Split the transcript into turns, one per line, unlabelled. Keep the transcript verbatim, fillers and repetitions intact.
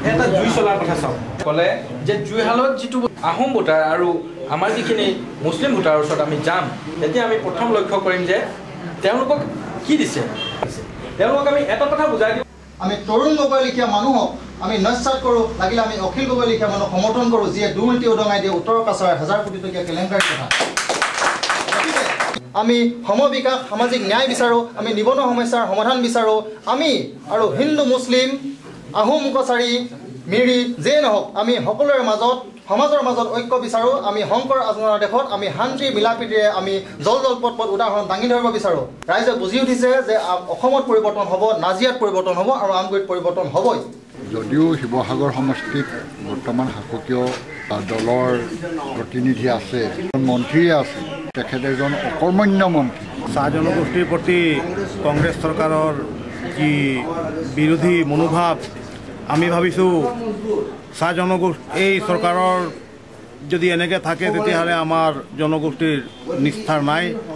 এটা জুই চলাৰ কথা চাওক ক'লে যে জুইশালত যিটো আহোম ভোটাৰ আৰু আমাৰ যিখিনি মুছলিম ভোটাৰৰ ওচৰত আমি যাম তেতিয়া আমি প্ৰথম লক্ষ্য কৰিম যে তেওঁলোকক কি দিছে তেওঁলোকক আমি এটা কথা বুজাই দিওঁ
আমি তৰুণ গগৈ লিখীয়া মানুহক আমি নস্যাৎ কৰোঁ লাগিলে আমি অখিল গগৈ লিখীয়া মানুহক সমৰ্থন কৰোঁ যিয়ে দুৰ্নীতি উদঙাই দিয়ে উত্তৰ কাছাৰ হাজাৰ কোটি টকীয়া কেলেংকাৰীৰ কথা আমি সমবিকাশ সামাজিক ন্যায় বিচাৰোঁ আমি নিবনুৱা সমস্যাৰ সমাধান বিচাৰোঁ আমি আৰু হিন্দু মুছলিম আহোম কছাৰী মিৰি যিয়ে নহওক আমি সকলোৰে মাজত সমাজৰ মাজত ঐক্য বিচাৰোঁ আমি শংকৰ আজমৰা দেশত আমি শান্তি মিলাপ্ৰীতিৰে আমি জল জলপট পথ উদাহৰণ দাঙি ধৰিব বিচাৰোঁ ৰাইজে বুজি উঠিছে যে অসমত পৰিৱৰ্তন হ'ব নাজিয়াত পৰিৱৰ্তন হ'ব আৰু আমগুৰিত পৰিৱৰ্তন হ'বই
যদিও শিৱসাগৰ সমষ্টিত বৰ্তমান শাসকীয় দলৰ প্ৰতিনিধি আছে মন্ত্ৰীয়ে আছে তেখেত এজন অকৰ্মণ্য মন্ত্ৰী
চাহ জনগোষ্ঠীৰ প্ৰতি কংগ্ৰেছ চৰকাৰৰ যি বিৰোধী মনোভাৱ আমি ভাবিছোঁ চাহ জনগোষ্ঠী এই চৰকাৰৰ যদি এনেকৈ থাকে তেতিয়াহ'লে আমাৰ জনগোষ্ঠীৰ নিষ্ঠাৰ নাই